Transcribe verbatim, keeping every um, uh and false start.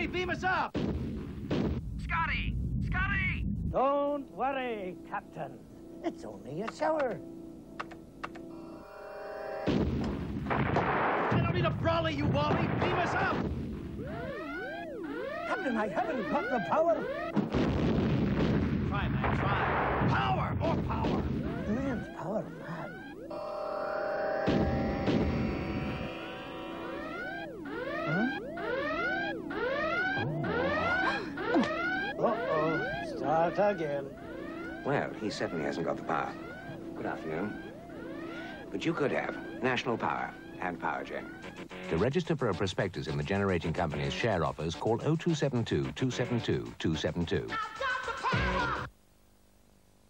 Somebody beam us up! Scotty! Scotty! Don't worry, Captain. It's only a shower. I don't need a brawly, you wally! Beam us up! Captain, I haven't got the power. Try, man, try. Power! More power! The man's power mad. Uh-oh. Start again. Well, he certainly hasn't got the power. Good afternoon. But you could have National Power and PowerGen. To register for a prospectus in the generating company's share offers, call oh two seven two, two seven two, two seven two. I've got the power!